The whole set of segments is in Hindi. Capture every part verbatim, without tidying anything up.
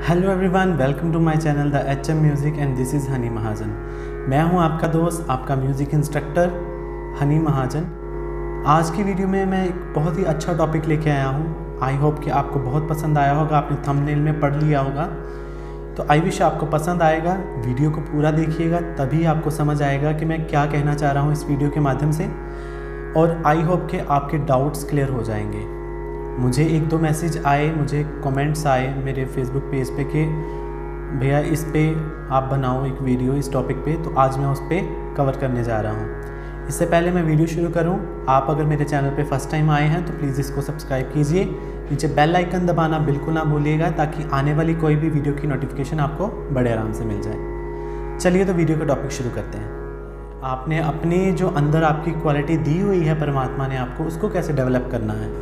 Hello everyone, welcome to my channel the H M music and this is Honey Mahajan. मैं हूं आपका दोस्त, आपका म्यूज़िक इंस्ट्रक्टर हनी महाजन। आज की वीडियो में मैं एक बहुत ही अच्छा टॉपिक लेके आया हूं। आई होप कि आपको बहुत पसंद आया होगा, आपने थंबनेल में पढ़ लिया होगा, तो आई विश आपको पसंद आएगा। वीडियो को पूरा देखिएगा, तभी आपको समझ आएगा कि मैं क्या कहना चाह रहा हूँ इस वीडियो के माध्यम से, और आई होप कि आपके डाउट्स क्लियर हो जाएंगे। मुझे एक दो मैसेज आए, मुझे कमेंट्स आए मेरे फेसबुक पेज पे कि भैया इस पे आप बनाओ एक वीडियो इस टॉपिक पे, तो आज मैं उस पर कवर करने जा रहा हूँ। इससे पहले मैं वीडियो शुरू करूँ, आप अगर मेरे चैनल पे फर्स्ट टाइम आए हैं तो प्लीज़ इसको सब्सक्राइब कीजिए। नीचे बेल आइकन दबाना बिल्कुल ना भूलिएगा, ताकि आने वाली कोई भी वीडियो की नोटिफिकेशन आपको बड़े आराम से मिल जाए। चलिए तो वीडियो का टॉपिक शुरू करते हैं। आपने अपने जो अंदर आपकी क्वालिटी दी हुई है परमात्मा ने आपको, उसको कैसे डेवलप करना है।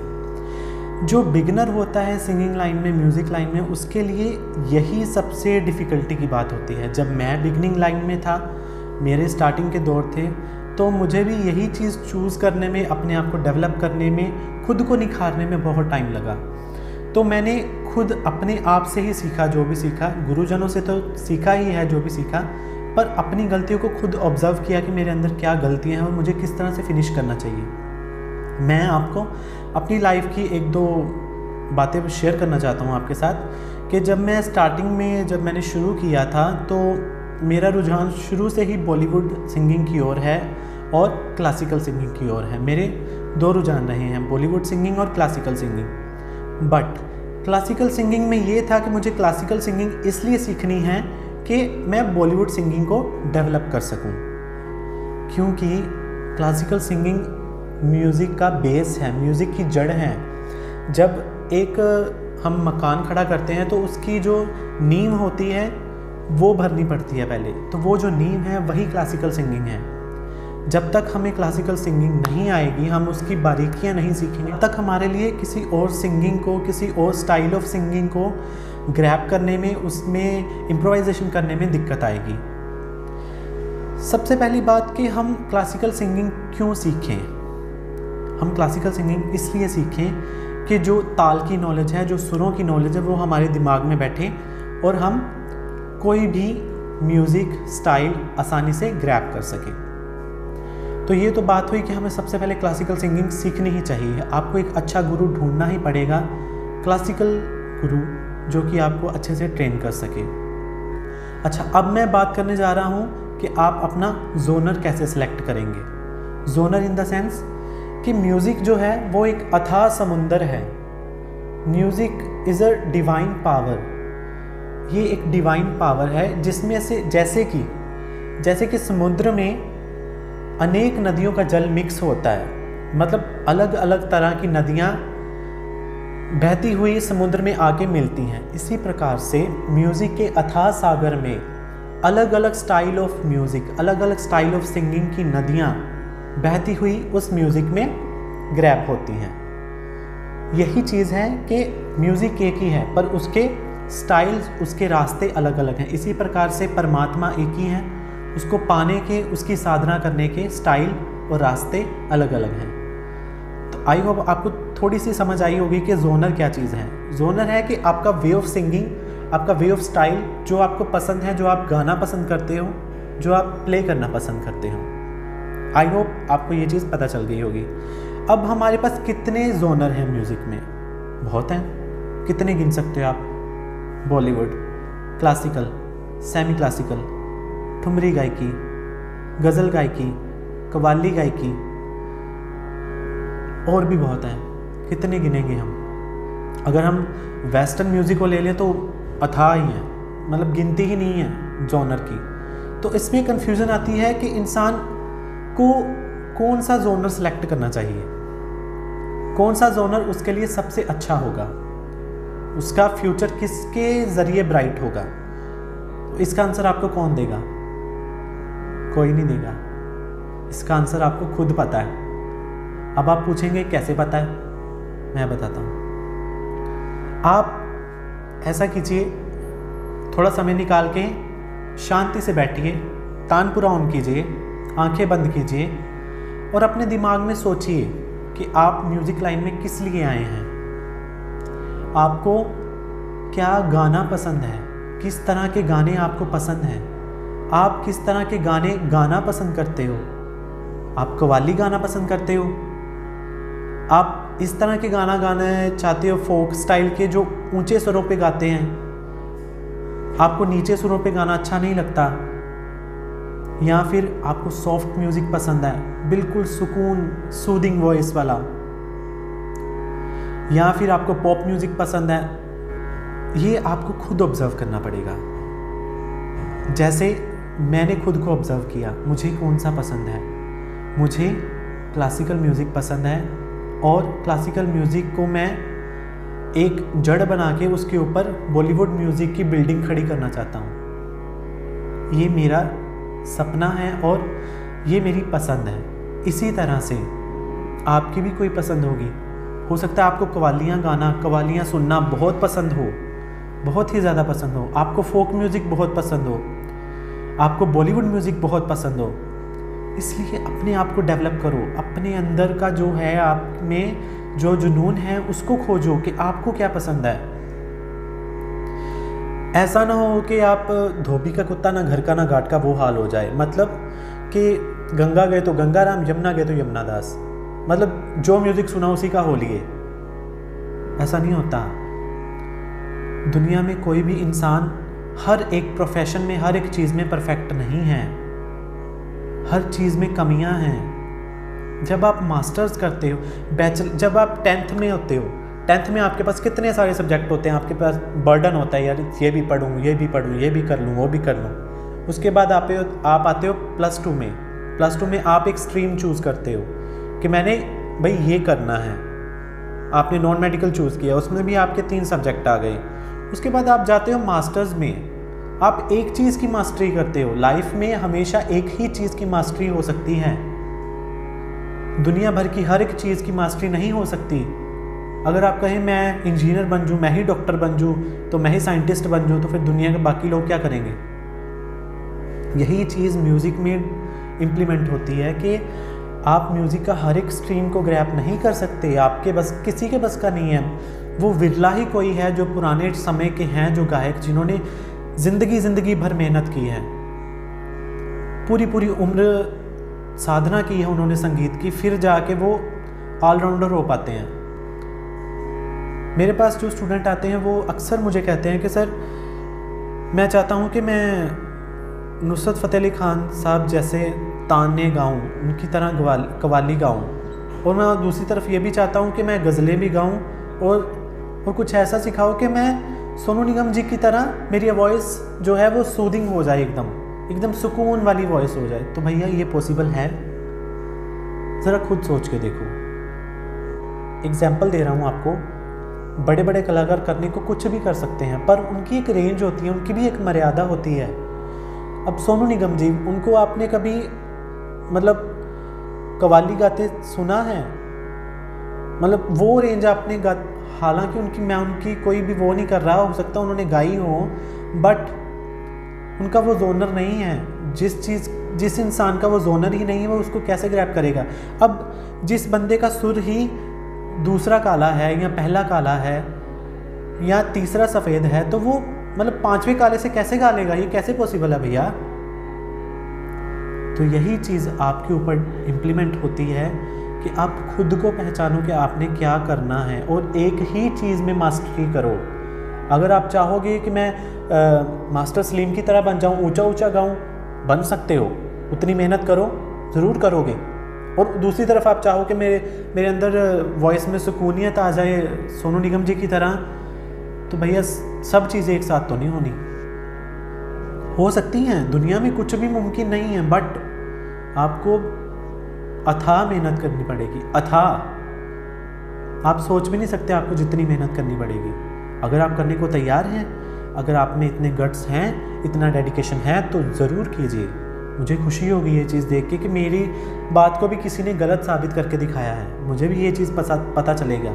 जो बिगिनर होता है सिंगिंग लाइन में, म्यूज़िक लाइन में, उसके लिए यही सबसे डिफ़िकल्टी की बात होती है। जब मैं बिगिनिंग लाइन में था, मेरे स्टार्टिंग के दौर थे, तो मुझे भी यही चीज़ चूज़ करने में, अपने आप को डेवलप करने में, खुद को निखारने में बहुत टाइम लगा। तो मैंने खुद अपने आप से ही सीखा, जो भी सीखा, गुरुजनों से तो सीखा ही है जो भी सीखा, पर अपनी गलतियों को खुद ऑब्ज़र्व किया कि मेरे अंदर क्या गलतियाँ हैं और मुझे किस तरह से फिनिश करना चाहिए। मैं आपको अपनी लाइफ की एक दो बातें शेयर करना चाहता हूँ आपके साथ कि जब मैं स्टार्टिंग में जब मैंने शुरू किया था, तो मेरा रुझान शुरू से ही बॉलीवुड सिंगिंग की ओर है और क्लासिकल सिंगिंग की ओर है। मेरे दो रुझान रहे हैं, बॉलीवुड सिंगिंग और classical singing. But classical singing में ये था कि मुझे क्लासिकल सिंगिंग इसलिए सीखनी है कि मैं बॉलीवुड सिंगिंग को डेवलप कर सकूँ, क्योंकि क्लासिकल सिंगिंग म्यूज़िक का बेस है, म्यूज़िक की जड़ है। जब एक हम मकान खड़ा करते हैं तो उसकी जो नींव होती है वो भरनी पड़ती है पहले, तो वो जो नींव है वही क्लासिकल सिंगिंग है। जब तक हमें क्लासिकल सिंगिंग नहीं आएगी, हम उसकी बारीकियां नहीं सीखेंगे, तब तक हमारे लिए किसी और सिंगिंग को, किसी और स्टाइल ऑफ सिंगिंग को ग्रैब करने में, उसमें इम्प्रोवाइजेशन करने में दिक्कत आएगी। सबसे पहली बात कि हम क्लासिकल सिंगिंग क्यों सीखें। हम क्लासिकल सिंगिंग इसलिए सीखें कि जो ताल की नॉलेज है, जो सुरों की नॉलेज है, वो हमारे दिमाग में बैठे और हम कोई भी म्यूज़िक स्टाइल आसानी से ग्रैब कर सकें। तो ये तो बात हुई कि हमें सबसे पहले क्लासिकल सिंगिंग सीखनी ही चाहिए। आपको एक अच्छा गुरु ढूंढना ही पड़ेगा, क्लासिकल गुरु, जो कि आपको अच्छे से ट्रेन कर सके। अच्छा, अब मैं बात करने जा रहा हूँ कि आप अपना जोनर कैसे सिलेक्ट करेंगे। जोनर इन द सेंस कि म्यूज़िक जो है वो एक अथाह समुंदर है। Music is a divine power. ये एक डिवाइन पावर है जिसमें से जैसे कि जैसे कि समुद्र में अनेक नदियों का जल मिक्स होता है, मतलब अलग अलग तरह की नदियाँ बहती हुई समुद्र में आके मिलती हैं। इसी प्रकार से म्यूज़िक के अथाह सागर में अलग अलग स्टाइल ऑफ म्यूज़िक, अलग अलग स्टाइल ऑफ सिंगिंग की नदियाँ बहती हुई उस म्यूज़िक में ग्रैब होती हैं। यही चीज़ है कि म्यूज़िक एक ही है, पर उसके स्टाइल्स, उसके रास्ते अलग अलग हैं। इसी प्रकार से परमात्मा एक ही है, उसको पाने के, उसकी साधना करने के स्टाइल और रास्ते अलग अलग हैं। तो आई होप आपको थोड़ी सी समझ आई होगी कि जोनर क्या चीज़ है। जोनर है कि आपका वे ऑफ सिंगिंग, आपका वे ऑफ स्टाइल, जो आपको पसंद है, जो आप गाना पसंद करते हो, जो आप प्ले करना पसंद करते हो। आई होप आपको ये चीज़ पता चल गई होगी। अब हमारे पास कितने जोनर हैं म्यूज़िक में? बहुत हैं। कितने गिन सकते हो आप? Bollywood, classical, semi classical, thumri गायकी, गज़ल गायकी, कव्वाली गायकी, और भी बहुत हैं। कितने गिनेंगे हम? अगर हम वेस्टर्न म्यूज़िक को ले लें तो अथाह ही है, मतलब गिनती ही नहीं है जॉनर की। तो इसमें कन्फ्यूज़न आती है कि इंसान को कौन सा जोनर सेलेक्ट करना चाहिए, कौन सा जोनर उसके लिए सबसे अच्छा होगा, उसका फ्यूचर किसके ज़रिए ब्राइट होगा। तो इसका आंसर आपको कौन देगा? कोई नहीं देगा। इसका आंसर आपको खुद पता है। अब आप पूछेंगे कैसे पता है? मैं बताता हूँ। आप ऐसा कीजिए, थोड़ा समय निकाल के शांति से बैठिए, तानपुरा ऑन कीजिए, आंखें बंद कीजिए और अपने दिमाग में सोचिए कि आप म्यूज़िक लाइन में किस लिए आए हैं। आपको क्या गाना पसंद है, किस तरह के गाने आपको पसंद हैं, आप किस तरह के गाने गाना पसंद करते हो। आप कव्वाली गाना पसंद करते हो, आप इस तरह के गाना गाना चाहते हो फोक स्टाइल के जो ऊंचे सुरों पे गाते हैं, आपको नीचे सुरों पे गाना अच्छा नहीं लगता, या फिर आपको सॉफ्ट म्यूजिक पसंद है, बिल्कुल सुकून सूदिंग वॉइस वाला, या फिर आपको पॉप म्यूजिक पसंद है। ये आपको खुद ऑब्जर्व करना पड़ेगा। जैसे मैंने खुद को ऑब्जर्व किया, मुझे कौन सा पसंद है। मुझे क्लासिकल म्यूज़िक पसंद है और क्लासिकल म्यूज़िक को मैं एक जड़ बना के उसके ऊपर बॉलीवुड म्यूज़िक की बिल्डिंग खड़ी करना चाहता हूँ। ये मेरा सपना है और ये मेरी पसंद है। इसी तरह से आपकी भी कोई पसंद होगी। हो सकता है आपको कव्वालियाँ गाना कव्वालियाँ सुनना बहुत पसंद हो, बहुत ही ज़्यादा पसंद हो, आपको फोक म्यूज़िक बहुत पसंद हो, आपको बॉलीवुड म्यूज़िक बहुत पसंद हो। इसलिए अपने आप को डेवलप करो, अपने अंदर का जो है, आप में जो जुनून है उसको खोजो कि आपको क्या पसंद है। ऐसा ना हो कि आप धोबी का कुत्ता ना घर का ना घाट का वो हाल हो जाए, मतलब कि गंगा गए तो गंगा राम, यमुना गए तो यमुना दास, मतलब जो म्यूज़िक सुना उसी का हो लिए। ऐसा नहीं होता। दुनिया में कोई भी इंसान हर एक प्रोफेशन में, हर एक चीज़ में परफेक्ट नहीं है, हर चीज़ में कमियां हैं। जब आप मास्टर्स करते हो, बैचलर, जब आप टेंथ में होते हो, टेंथ में आपके पास कितने सारे सब्जेक्ट होते हैं, आपके पास बर्डन होता है, यार ये भी पढ़ूँ, ये भी पढ़ूँ, ये भी कर लूँ, वो भी कर लूँ। उसके बाद आप आप आते हो प्लस टू में। प्लस टू में आप एक स्ट्रीम चूज़ करते हो कि मैंने भाई ये करना है। आपने नॉन मेडिकल चूज़ किया, उसमें भी आपके तीन सब्जेक्ट आ गए। उसके बाद आप जाते हो मास्टर्स में, आप एक चीज़ की मास्टरी करते हो। लाइफ में हमेशा एक ही चीज़ की मास्टरी हो सकती है, दुनिया भर की हर एक चीज़ की मास्टरी नहीं हो सकती। अगर आप कहें मैं इंजीनियर बन जाऊँ, मैं ही डॉक्टर बन जाऊँ, तो मैं ही साइंटिस्ट बन जाऊँ, तो फिर दुनिया के बाकी लोग क्या करेंगे। यही चीज़ म्यूज़िक में इम्प्लीमेंट होती है कि आप म्यूज़िक का हर एक स्ट्रीम को ग्रैब नहीं कर सकते, आपके बस, किसी के बस का नहीं है। वो विरला ही कोई है जो पुराने समय के हैं, जो गायक जिन्होंने ज़िंदगी ज़िंदगी भर मेहनत की है, पूरी पूरी उम्र साधना की है उन्होंने संगीत की, फिर जाके वो ऑलराउंडर हो पाते हैं। मेरे पास जो स्टूडेंट आते हैं वो अक्सर मुझे कहते हैं कि सर मैं चाहता हूँ कि मैं नुसरत फ़तेह अली खान साहब जैसे ताने गाऊँ, उनकी तरह कव्वाली गाऊँ, और मैं दूसरी तरफ ये भी चाहता हूँ कि मैं गज़लें भी गाऊँ, और और कुछ ऐसा सिखाओ कि मैं सोनू निगम जी की तरह मेरी वॉइस जो है वो सूदिंग हो जाए, एकदम एकदम सुकून वाली वॉइस हो जाए। तो भैया ये पॉसिबल है? ज़रा खुद सोच के देखो। एग्जाम्पल दे रहा हूँ आपको। बड़े बड़े कलाकार करने को कुछ भी कर सकते हैं, पर उनकी एक रेंज होती है, उनकी भी एक मर्यादा होती है। अब सोनू निगम जी, उनको आपने कभी मतलब कव्वाली गाते सुना है? मतलब वो रेंज आपने गा, हालांकि उनकी मैं उनकी कोई भी वो नहीं कर रहा, हो सकता उन्होंने गाई हो, बट उनका वो जोनर नहीं है। जिस चीज़ जिस इंसान का वो जोनर ही नहीं है, वो उसको कैसे ग्रैब करेगा। अब जिस बंदे का सुर ही दूसरा काला है, या पहला काला है, या तीसरा सफ़ेद है, तो वो मतलब पांचवें काले से कैसे गा लेगा? ये कैसे पॉसिबल है भैया? तो यही चीज़ आपके ऊपर इम्प्लीमेंट होती है कि आप खुद को पहचानो कि आपने क्या करना है, और एक ही चीज़ में मास्टरी करो। अगर आप चाहोगे कि मैं आ, मास्टर सलीम की तरह बन जाऊं, ऊंचा ऊंचा गाऊं, बन सकते हो, उतनी मेहनत करो, ज़रूर करोगे। और दूसरी तरफ आप चाहो कि मेरे मेरे अंदर वॉइस में सुकूनियत आ जाए सोनू निगम जी की तरह, तो भैया सब चीज़ें एक साथ तो नहीं होनी। हो सकती हैं, दुनिया में कुछ भी मुमकिन नहीं है, बट आपको अथाह मेहनत करनी पड़ेगी। अथाह आप सोच भी नहीं सकते आपको जितनी मेहनत करनी पड़ेगी। अगर आप करने को तैयार हैं, अगर आप में इतने गट्स हैं, इतना डेडिकेशन है, तो ज़रूर कीजिए। मुझे खुशी होगी ये चीज़ देख के कि मेरी बात को भी किसी ने गलत साबित करके दिखाया है, मुझे भी ये चीज़ पता चलेगा।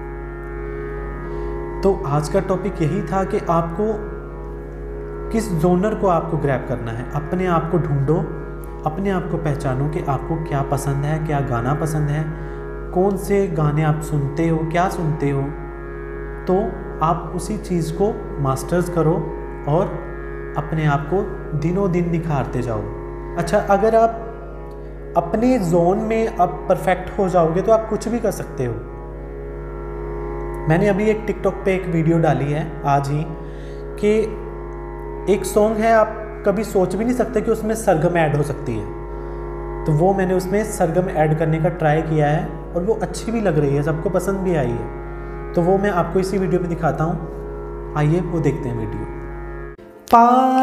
तो आज का टॉपिक यही था कि आपको किस जोनर को आपको ग्रैब करना है। अपने आप को ढूंढो, अपने आप को पहचानो कि आपको क्या पसंद है, क्या गाना पसंद है, कौन से गाने आप सुनते हो, क्या सुनते हो, तो आप उसी चीज़ को मास्टर्स करो और अपने आप को दिनों दिन निखारते जाओ। अच्छा, अगर आप अपने जोन में आप परफेक्ट हो जाओगे तो आप कुछ भी कर सकते हो। मैंने अभी एक टिकटॉक पे एक वीडियो डाली है आज ही कि एक सॉन्ग है, आप कभी सोच भी नहीं सकते कि उसमें सरगम ऐड हो सकती है, तो वो मैंने उसमें सरगम ऐड करने का ट्राई किया है और वो अच्छी भी लग रही है, सबको पसंद भी आई है। तो वो मैं आपको इसी वीडियो में दिखाता हूँ, आइए वो देखते हैं वीडियो। पा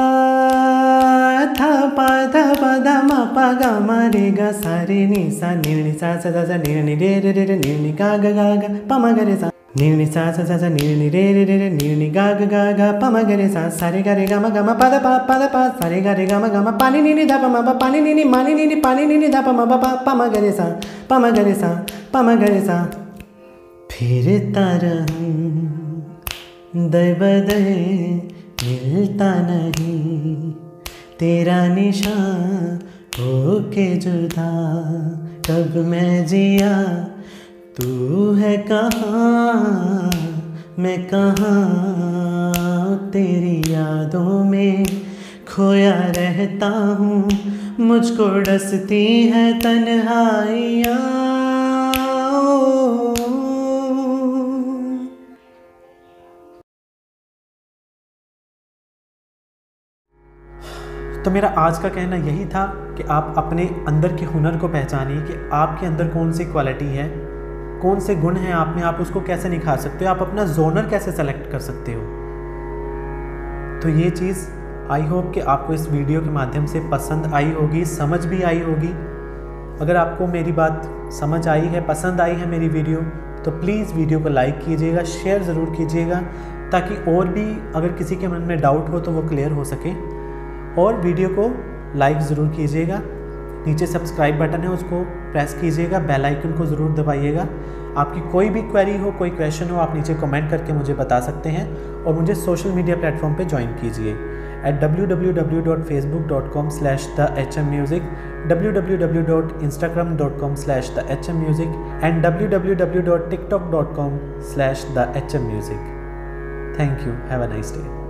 था पा धा पा धा मा पा गा मा रे गा सा रे नी सा नी नी सा सा सा सा नी नी रे रे रे रे नी नी गा गा गा गा पा मा गा रे सा नी नी सा सा सा सा नी नी रे रे रे रे नी नी गा गा गा गा पा मा गा रे सा सा रे गा रे गा मा गा मा पा धा पा पा धा पा सा रे गा रे गा मा गा मा पा नी नी नी धा पा मा पा पा नी नी नी मा नी नी नी पा नी नी नी धा पा मा पा पा मा गा रे सा पा मा गा रे सा पा मा गा रे सा। फिरता रहूं दर बदर मिलता नहीं, तेरा निशान होके जुदा कब मैं जिया, तू है कहाँ मैं कहाँ, तेरी यादों में खोया रहता हूँ, मुझको डसती है तन्हाइयाँ। तो मेरा आज का कहना यही था कि आप अपने अंदर के हुनर को पहचानिए कि आपके अंदर कौन सी क्वालिटी है, कौन से गुण हैं आप में, आप उसको कैसे निखार सकते हो, आप अपना जोनर कैसे सेलेक्ट कर सकते हो। तो ये चीज़ आई होप कि आपको इस वीडियो के माध्यम से पसंद आई होगी, समझ भी आई होगी। अगर आपको मेरी बात समझ आई है, पसंद आई है मेरी वीडियो, तो प्लीज़ वीडियो को लाइक कीजिएगा, शेयर ज़रूर कीजिएगा, ताकि और भी अगर किसी के मन में डाउट हो तो वो क्लियर हो सके। और वीडियो को लाइक ज़रूर कीजिएगा, नीचे सब्सक्राइब बटन है उसको प्रेस कीजिएगा, बेल आइकन को ज़रूर दबाइएगा। आपकी कोई भी क्वेरी हो, कोई क्वेश्चन हो, आप नीचे कमेंट करके मुझे बता सकते हैं। और मुझे सोशल मीडिया प्लेटफॉर्म पे ज्वाइन कीजिए at W W W dot Facebook dot com slash the H M music, W W W dot Instagram dot com slash the H M music and W W W dot TikTok dot com slash the H M music. Thank you, have a nice day.